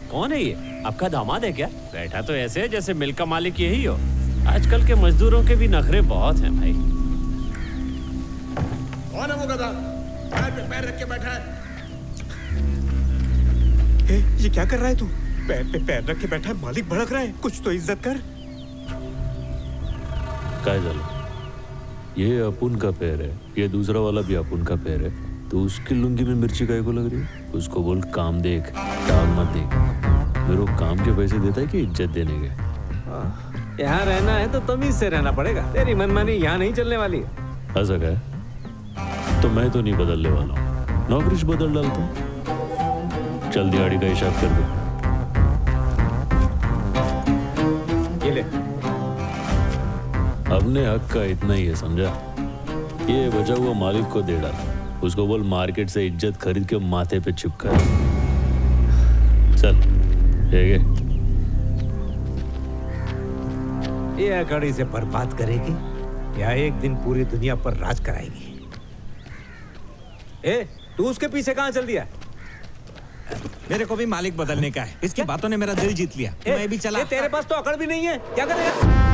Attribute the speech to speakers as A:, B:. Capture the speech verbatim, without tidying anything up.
A: कौन है ये? आपका दामाद है क्या? बैठा तो ऐसे है जैसे मिल का मालिक यही हो। आजकल के मजदूरों के भी नखरे बहुत हैं भाई।
B: कौन है वो गधा? पैर पे पैर रख के बैठा है।
C: ए, ये क्या कर रहा है तू? पैर पे पैर रख के बैठा है, मालिक भड़क रहा है, कुछ तो इज्जत कर।
D: काय झालं? ये अपुन का पैर है, ये दूसरा वाला भी अपुन का पैर है, तो उसकी लुंगी में मिर्ची काय को लग रही है? उसको बोल काम देख, टांग मत देख। मेरे को काम के पैसे देता है कि इज्जत देने के?
E: यहाँ रहना है तो तमीज से रहना पड़ेगा, तेरी मनमानी यहाँ नहीं चलने वाली है।
D: ऐसा क्या है? तो मैं तो नहीं बदलने वाला हूँ, नौकरी बदल डालता हूँ। चल दिहाड़ी का हिसाब कर दे।
E: ये ले।
D: अपने हक का इतना ही है, समझा? ये बचा हुआ मालिक को दे डाल, उसको बोल मार्केट से इज्जत खरीद के माथे पे चिपका। चल ये
E: ये अकड़ी से बर्बाद करेगी या एक दिन पूरी दुनिया पर राज कराएगी। ए, तू उसके पीछे कहाँ चल दिया?
F: मेरे को भी मालिक बदलने का है, इसकी बातों ने मेरा दिल जीत लिया।
E: ए,
F: मैं भी चला।
E: ए, तेरे पास तो अकड़ भी नहीं है, क्या करेगा?